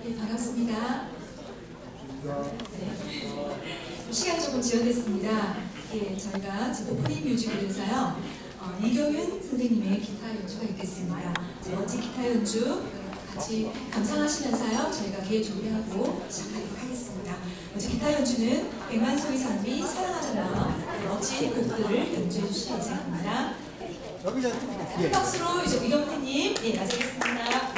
네, 반갑습니다. 네. 시간이 조금 지연됐습니다. 예, 저희가 지금 오프닝 뮤직으로서요, 이경윤 선생님의 기타 연주가 있겠습니다. 멋진 기타 연주 같이 감상하시면서요, 저희가 기회 준비하고 시작하도록 하겠습니다. 먼저 기타 연주는 백만송이 선비, 사랑하는 마음, 멋진 곡들을 연주해 주실 예정입니다. 큰 박수로 이제 이경태님, 예, 맞이하겠습니다.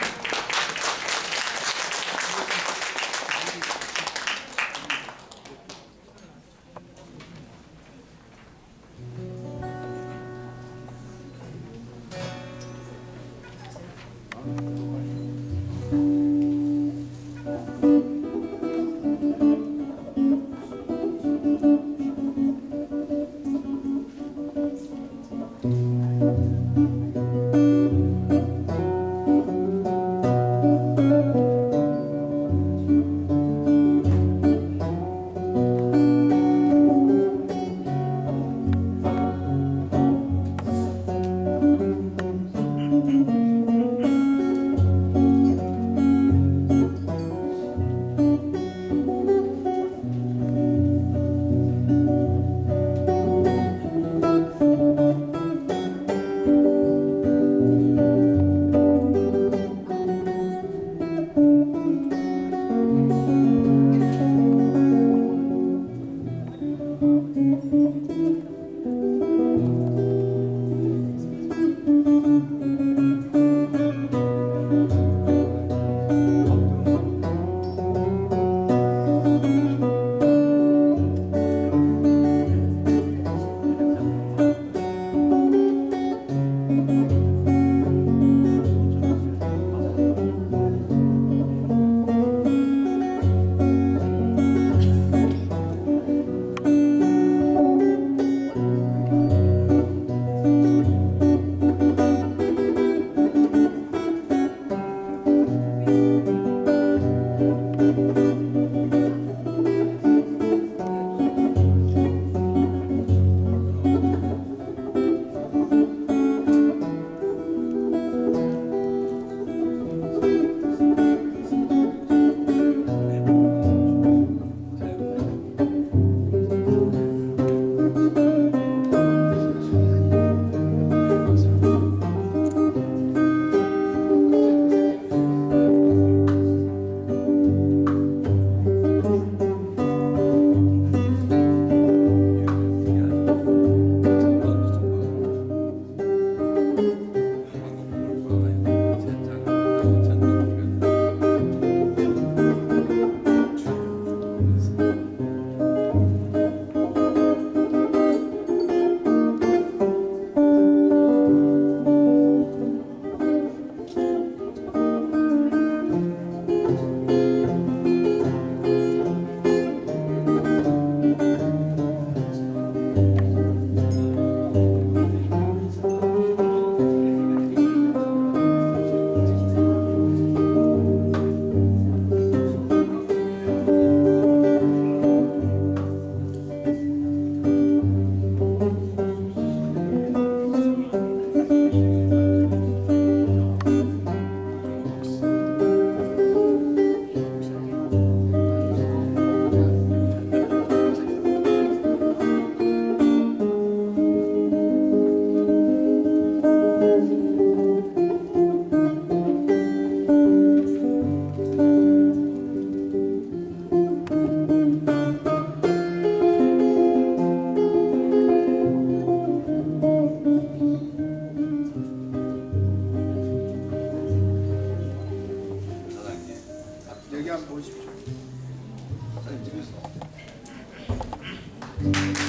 여기 한번 보십시오. 사진 찍으시죠.